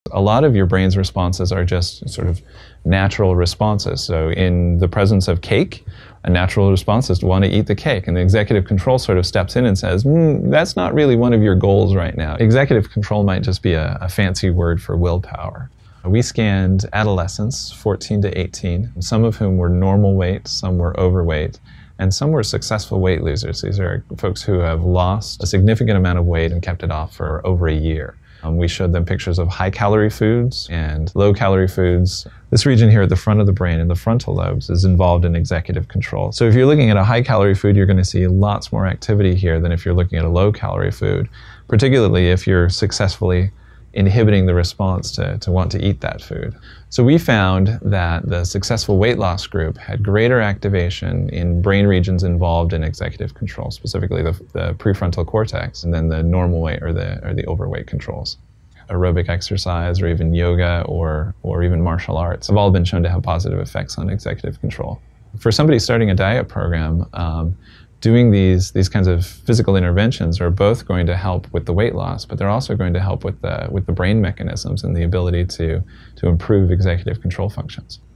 A lot of your brain's responses are just sort of natural responses. So in the presence of cake, a natural response is to want to eat the cake. And the executive control sort of steps in and says, that's not really one of your goals right now. Executive control might just be a fancy word for willpower. We scanned adolescents, 14 to 18, some of whom were normal weight, some were overweight, and some were successful weight losers. These are folks who have lost a significant amount of weight and kept it off for over a year. We showed them pictures of high-calorie foods and low-calorie foods. This region here at the front of the brain, in the frontal lobes, is involved in executive control. So if you're looking at a high-calorie food, you're going to see lots more activity here than if you're looking at a low-calorie food, particularly if you're successfully inhibiting the response to want to eat that food. So we found that the successful weight loss group had greater activation in brain regions involved in executive control, specifically the prefrontal cortex, and then the normal weight or the overweight controls. Aerobic exercise or even yoga or even martial arts have all been shown to have positive effects on executive control. For somebody starting a diet program, doing these kinds of physical interventions are both going to help with the weight loss, but they're also going to help with the brain mechanisms and the ability to improve executive control functions.